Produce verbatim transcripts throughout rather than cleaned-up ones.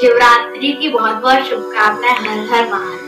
शिवरात्रि की बहुत बहुत शुभकामनाएं। Har Har Mahadev.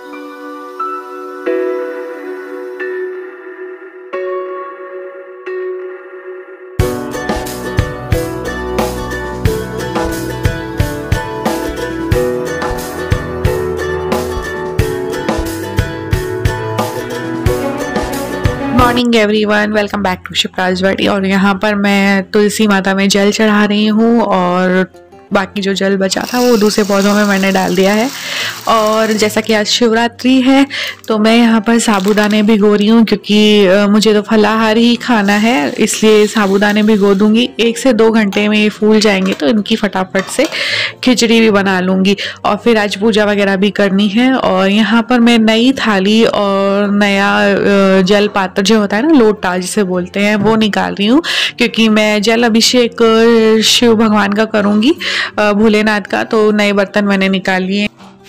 Morning everyone, welcome back to Shipra's वाड़ी। और यहाँ पर मैं तुलसी माता में जल चढ़ा रही हूँ और बाकी जो जल बचा था वो दूसरे पौधों में मैंने डाल दिया है। और जैसा कि आज शिवरात्रि है तो मैं यहाँ पर साबूदाने भिगो रही हूँ, क्योंकि मुझे तो फलाहारी ही खाना है, इसलिए साबूदाने भिगो दूंगी। एक से दो घंटे में ये फूल जाएंगे तो इनकी फटाफट से खिचड़ी भी बना लूँगी। और फिर आज पूजा वगैरह भी करनी है। और यहाँ पर मैं नई थाली और नया जल पात्र जो होता है ना, लोटा जिसे बोलते हैं, वो निकाल रही हूँ, क्योंकि मैं जल अभिषेक शिव भगवान का करूँगी, भोलेनाथ का। तो नए बर्तन मैंने निकाल लिए।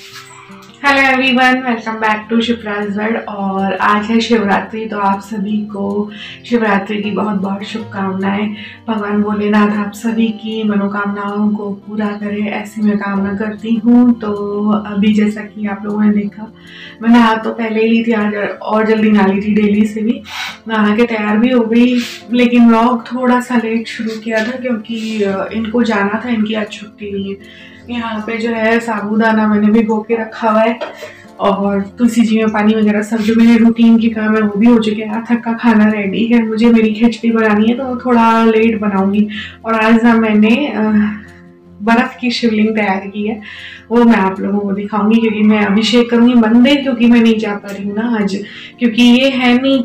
Hello everyone, welcome back to Shipra's world. और आज है शिवरात्रि, तो आप सभी को शिवरात्रि की बहुत बहुत शुभकामनाएं। भगवान भोलेनाथ आप सभी की मनोकामनाओं को पूरा करे, ऐसी मैं कामना करती हूँ। तो अभी जैसा कि आप लोगों ने देखा, मैं नहा तो पहले ही ली थी आज, और जल्दी नहा ली थी, डेली से भी नहा के तैयार भी हो गई। लेकिन व्लॉग थोड़ा सा लेट शुरू किया था, क्योंकि इनको जाना था, इनकी आज छुट्टी नहीं है। यहाँ पे जो है साबूदाना मैंने भिगो के रखा हुआ है, और तुलसी जी में पानी वगैरह सब जो मेरे रूटीन के काम है वो भी हो चुके हैं। अथक का खाना रेडी है, मुझे मेरी खिचड़ी बनानी है तो थोड़ा लेट बनाऊंगी। और आज ना मैंने बर्फ की शिवलिंग तैयार की है, वो मैं आप लोगों को दिखाऊंगी, क्योंकि मैं अभिषेक करूंगी मंदिर, क्योंकि मैं नहीं जा पा रही हूँ ना आज, क्योंकि ये है नहीं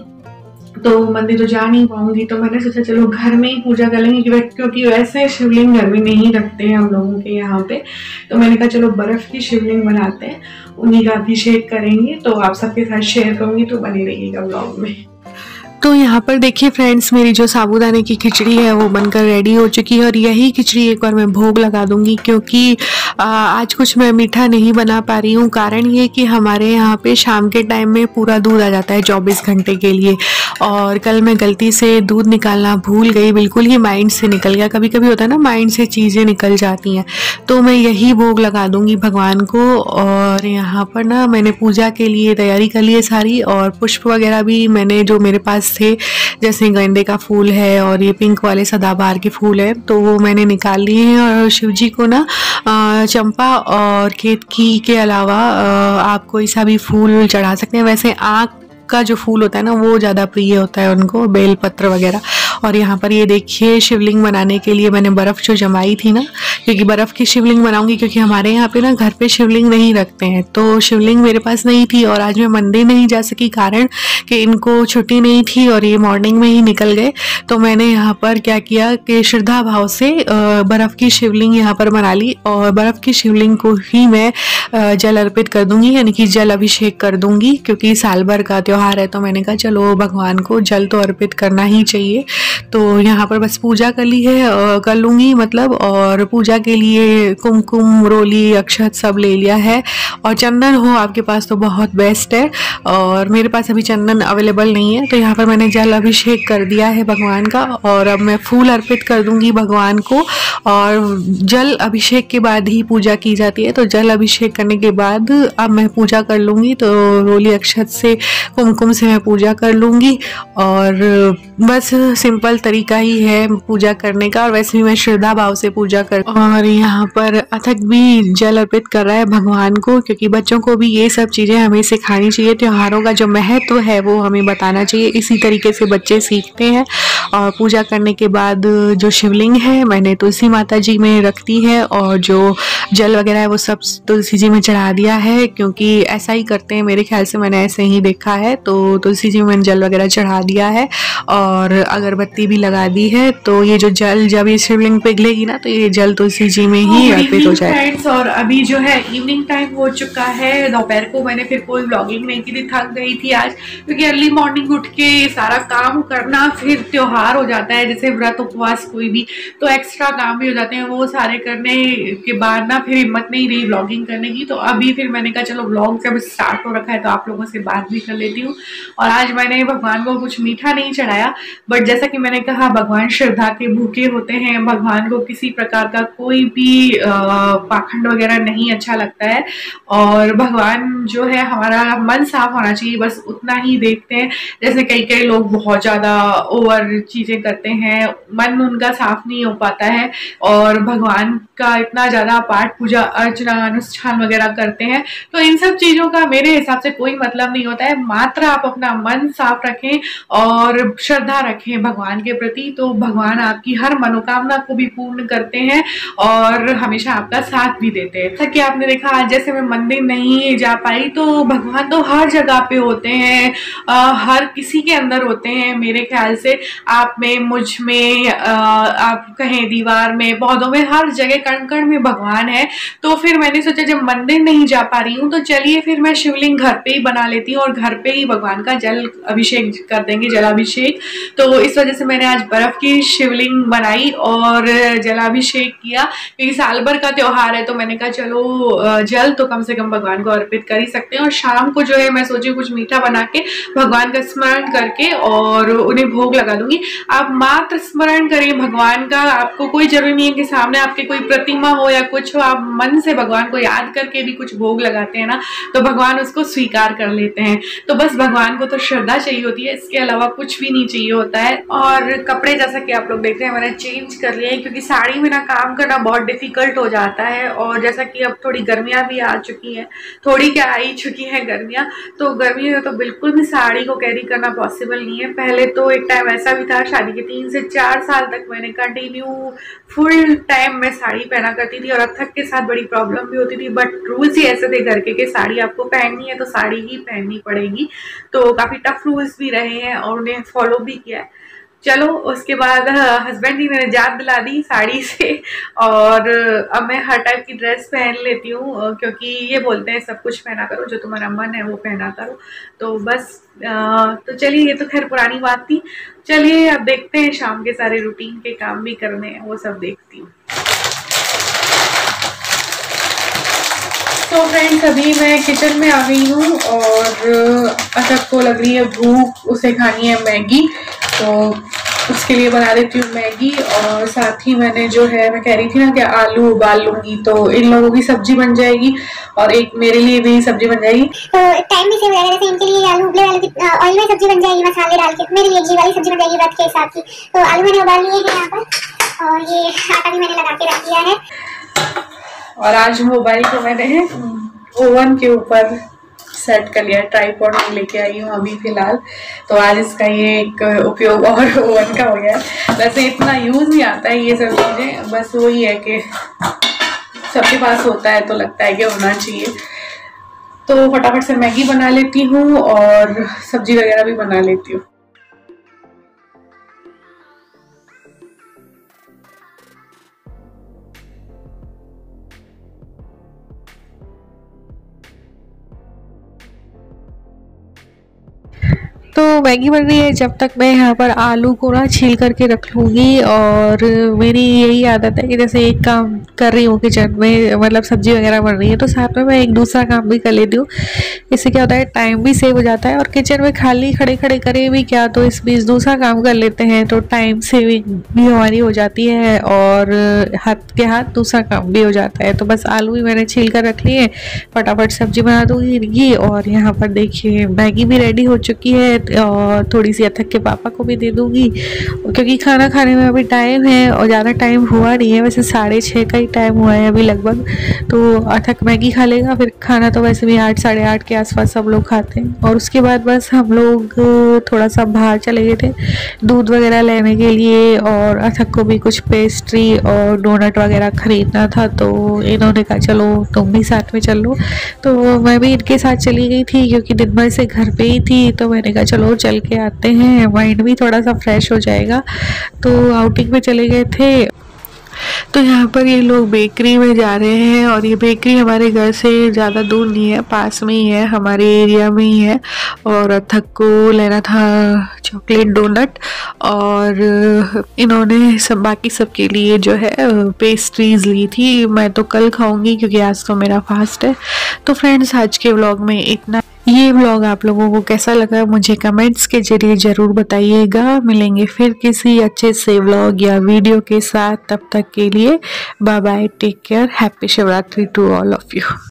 तो मंदिर तो जा नहीं पाऊंगी। तो मैंने सोचा चलो घर में ही पूजा कर लेंगे, क्योंकि वैसे शिवलिंग घर में नहीं रखते हैं हम लोगों के यहाँ पे। तो मैंने कहा चलो बर्फ की शिवलिंग बनाते हैं, उन्हीं का अभिषेक करेंगे। तो आप सबके साथ शेयर करूंगी, तो बने रहिएगा व्लॉग में। तो यहाँ पर देखिए फ्रेंड्स, मेरी जो साबूदाने की खिचड़ी है वो बनकर रेडी हो चुकी है। और यही खिचड़ी एक बार मैं भोग लगा दूंगी, क्योंकि आ, आज कुछ मैं मीठा नहीं बना पा रही हूँ। कारण ये कि हमारे यहाँ पे शाम के टाइम में पूरा दूध आ जाता है चौबीस घंटे के लिए। और कल मैं गलती से दूध निकालना भूल गई, बिल्कुल ही माइंड से निकल गया। कभी कभी होता है ना, माइंड से चीज़ें निकल जाती हैं। तो मैं यही भोग लगा दूंगी भगवान को। और यहाँ पर ना मैंने पूजा के लिए तैयारी कर ली है सारी, और पुष्प वगैरह भी मैंने जो मेरे पास थे, जैसे गेंदे का फूल है और ये पिंक वाले सदाबहार के फूल है, तो वो मैंने निकाल लिए हैं। और शिव जी को ना चंपा और केतकी के अलावा आप कोई सा भी फूल चढ़ा सकते हैं। वैसे आँख का जो फूल होता है ना, वो ज़्यादा प्रिय होता है उनको, बेल पत्र वगैरह। और यहाँ पर ये देखिए शिवलिंग बनाने के लिए मैंने बर्फ़ जो जमाई थी ना, क्योंकि बर्फ़ की शिवलिंग बनाऊंगी, क्योंकि हमारे यहाँ पे ना घर पे शिवलिंग नहीं रखते हैं। तो शिवलिंग मेरे पास नहीं थी, और आज मैं मंदिर नहीं जा सकी, कारण कि इनको छुट्टी नहीं थी और ये मॉर्निंग में ही निकल गए। तो मैंने यहाँ पर क्या किया कि श्रद्धा भाव से बर्फ़ की शिवलिंग यहाँ पर बना ली, और बर्फ़ की शिवलिंग को ही मैं जल अर्पित कर दूंगी, यानी कि जल अभिषेक कर दूंगी। क्योंकि साल भर का त्योहार है, तो मैंने कहा चलो भगवान को जल तो अर्पित करना ही चाहिए। तो यहाँ पर बस पूजा कर ली है, कर लूँगी मतलब। और पूजा के लिए कुमकुम, रोली, अक्षत सब ले लिया है। और चंदन हो आपके पास तो बहुत बेस्ट है, और मेरे पास अभी चंदन अवेलेबल नहीं है। तो यहाँ पर मैंने जल अभिषेक कर दिया है भगवान का, और अब मैं फूल अर्पित कर दूँगी भगवान को। और जल अभिषेक के बाद ही पूजा की जाती है, तो जल अभिषेक करने के बाद अब मैं पूजा कर लूँगी। तो रोली अक्षत से, कुमकुम से मैं पूजा कर लूँगी। और बस सिंपल तरीका ही है पूजा करने का, और वैसे भी मैं श्रद्धा भाव से पूजा कर। और यहाँ पर अथक भी जल अर्पित कर रहा है भगवान को, क्योंकि बच्चों को भी ये सब चीज़ें हमें सिखानी चाहिए। त्योहारों का जो महत्व है वो हमें बताना चाहिए, इसी तरीके से बच्चे सीखते हैं। और पूजा करने के बाद जो शिवलिंग है मैंने तुलसी माता जी में रख दी है, और जो जल वगैरह है वो सब तुलसी जी में चढ़ा दिया है, क्योंकि ऐसा ही करते हैं मेरे ख्याल से, मैंने ऐसे ही देखा है। तो तुलसी जी में मैंने जल वगैरह चढ़ा दिया है, और अगरबत्ती भी लगा दी है। तो ये जो जल जब ये शिवलिंग पिघलेगी ना, तो ये जल तुलसी जी में ही अर्पित हो जाएगा। और अभी जो है इवनिंग टाइम हो चुका है। दोपहर को मैंने फिर कोई व्लॉगिंग नहीं की थी, थक गई थी आज, क्योंकि अर्ली मॉर्निंग उठ के सारा काम करना, फिर त्योहार हो जाता है जैसे व्रत उपवास कोई भी, तो एक्स्ट्रा काम भी हो जाते हैं। वो सारे करने के बाद ना फिर हिम्मत नहीं रही व्लॉगिंग करने की। तो अभी फिर मैंने कहा चलो व्लॉग जब स्टार्ट हो रखा है तो आप लोगों से बात भी कर लेती हूँ। और आज मैंने भगवान को कुछ मीठा नहीं चढ़ाया, बट जैसा कि मैंने कहा भगवान श्रद्धा के भूखे होते हैं, भगवान को किसी प्रकार का कोई भी पाखंड वगैरह नहीं अच्छा लगता है। और भगवान जो है हमारा मन साफ होना चाहिए, बस उतना ही देखते हैं। जैसे कई कई लोग बहुत ज़्यादा ओवर चीज़ें करते हैं, मन उनका साफ नहीं हो पाता है और भगवान का इतना ज़्यादा पाठ पूजा अर्चना अनुष्ठान वगैरह करते हैं, तो इन सब चीज़ों का मेरे हिसाब से कोई मतलब नहीं होता है। मात्र आप अपना मन साफ रखें और श्रद्धा रखें भगवान के प्रति, तो भगवान आपकी हर मनोकामना को भी पूर्ण करते हैं और हमेशा आपका साथ भी देते हैं। जैसा कि आपने देखा आज जैसे मैं मंदिर नहीं जा पाई, तो भगवान तो हर जगह पे होते हैं, आ, हर किसी के अंदर होते हैं। मेरे ख्याल से आप में, मुझ में, आ, आप कहें दीवार में, पौधों में, हर जगह कण कण में भगवान है। तो फिर मैंने सोचा जब मंदिर नहीं जा पा रही हूँ तो चलिए फिर मैं शिवलिंग घर पे ही बना लेती हूँ और घर पे ही भगवान का जल अभिषेक कर देंगे, जलाभिषेक। तो इस वजह से मैंने आज बर्फ की शिवलिंग बनाई और जलाभिषेक किया, क्योंकि साल भर का त्योहार है। तो मैंने कहा चलो जल तो कम से कम भगवान को अर्पित कर ही सकते हैं। और शाम को जो है मैं सोची कुछ मीठा बना के भगवान का स्मरण करके और उन्हें भोग लगा दूंगी। आप मात्र स्मरण करिए भगवान का, आपको कोई जरूरी नहीं है कि सामने आपके कोई प्रतिमा हो या कुछ हो। आप मन से भगवान को याद करके भी कुछ भोग लगाते हैं ना, तो भगवान उसको स्वीकार कर लेते हैं। तो बस भगवान को तो श्रद्धा चाहिए होती है, इसके अलावा कुछ भी नहीं चाहिए होता है। और कपड़े जैसा कि आप लोग देख रहे हैं मैंने चेंज कर लिए हैं, क्योंकि साड़ी में ना काम करना बहुत डिफिकल्ट हो जाता है। और जैसा कि अब थोड़ी गर्मियां भी आ चुकी हैं, थोड़ी क्या आई चुकी हैं गर्मियां, तो गर्मियों में तो बिल्कुल भी साड़ी को कैरी करना पॉसिबल नहीं है। पहले तो एक टाइम ऐसा भी था, शादी के तीन से चार साल तक मैंने कंटिन्यू फुल टाइम में साड़ी पहना करती थी और अथक के साथ बड़ी प्रॉब्लम भी होती थी। बट रूल्स ही ऐसे थे घर के कि साड़ी आपको पहननी है तो साड़ी ही पहननी पड़ेगी। तो काफ़ी टफ रूल्स भी रहे हैं और उन्हें फॉलो भी किया है। चलो उसके बाद हस्बैंड ही मैंने याद दिला दी साड़ी से, और अब मैं हर टाइप की ड्रेस पहन लेती हूँ, क्योंकि ये बोलते हैं सब कुछ पहना करो, जो तुम्हारा मन है वो पहना करो। तो बस आ, तो चलिए ये तो खैर पुरानी बात थी। चलिए अब देखते हैं, शाम के सारे रूटीन के काम भी करने हैं, वो सब देखती हूँ। तो फ्रेंड्स अभी मैं किचन में आ गई हूँ और अटक को लग रही है भूख, उसे खानी है मैगी, तो उसके लिए बना देती हूँ मैगी। और साथ ही मैंने जो है, मैं कह रही थी ना कि आलू उबाल लूंगी, तो इन लोगों की सब्जी बन जाएगी और एक मेरे लिए भी सब्जी बन जाएगी। तो टाइम भी सेव हो जाएगा, जैसे इनके लिए आलू उबले आलू की ऑयल में सब्जी बन जाएगी मसाले डाल के, मेरे लिए घी वाली सब्जी बन जाएगी व्रत के हिसाब की। तो आलू मैंने उबाल लिए हैं यहाँ पर और ये आटा भी मैंने लगा के रख दिया है। और आज मोबाइल को मैंने ओवन के ऊपर सेट कर लिया, ट्राइपॉड में लेके आई हूँ अभी फिलहाल। तो आज इसका ये एक उपयोग और ओवन का हो गया। वैसे इतना यूज़ नहीं आता है ये सब चीज़ें, बस वही है कि सबके पास होता है तो लगता है कि होना चाहिए। तो फटाफट से मैगी बना लेती हूँ और सब्जी वगैरह भी बना लेती हूँ। तो मैगी बन रही है, जब तक मैं यहाँ पर आलू को ना छील करके रख लूँगी। और मेरी यही आदत है कि जैसे एक काम कर रही हूँ किचन में, मतलब सब्जी वगैरह बन रही है, तो साथ में मैं एक दूसरा काम भी कर लेती हूँ। इससे क्या होता है, टाइम भी सेव हो जाता है और किचन में खाली खड़े खड़े करें भी क्या, तो इस बीच दूसरा काम कर लेते हैं, तो टाइम सेविंग भी हमारी हो जाती है और हाथ के हाथ दूसरा काम भी हो जाता है। तो बस आलू भी मैंने छील कर रख लिए, फटाफट सब्जी बना दूँगी। और यहाँ पर देखिए मैगी भी रेडी हो चुकी है और थोड़ी सी अथक के पापा को भी दे दूंगी, क्योंकि खाना खाने में अभी टाइम है और ज़्यादा टाइम हुआ नहीं है, वैसे साढ़े छः का ही टाइम हुआ है अभी लगभग। तो अथक मैगी खा लेगा, फिर खाना तो वैसे भी आठ साढ़े आठ के आसपास सब लोग खाते हैं। और उसके बाद बस हम लोग थोड़ा सा बाहर चले गए थे दूध वगैरह लेने के लिए, और अथक को भी कुछ पेस्ट्री और डोनट वगैरह ख़रीदना था। तो इन्होंने कहा चलो तुम भी साथ में चलो, तो मैं भी इनके साथ चली गई थी, क्योंकि दिन भर से घर पे ही थी। तो मैंने कहा चलो चल के आते हैं, माइंड भी थोड़ा सा फ्रेश हो जाएगा। तो आउटिंग में चले गए थे। तो यहाँ पर ये लोग बेकरी में जा रहे हैं, और ये बेकरी हमारे घर से ज़्यादा दूर नहीं है, पास में ही है, हमारे एरिया में ही है। और अथक को लेना था चॉकलेट डोनट, और इन्होंने सब बाकी सबके लिए जो है पेस्ट्रीज ली थी। मैं तो कल खाऊंगी क्योंकि आज तो मेरा फास्ट है। तो फ्रेंड्स आज के व्लॉग में इतना ये व्लॉग आप लोगों को कैसा लगा मुझे कमेंट्स के जरिए ज़रूर बताइएगा। मिलेंगे फिर किसी अच्छे से व्लॉग या वीडियो के साथ, तब तक के लिए bye bye, take care, happy Shivratri to all of you.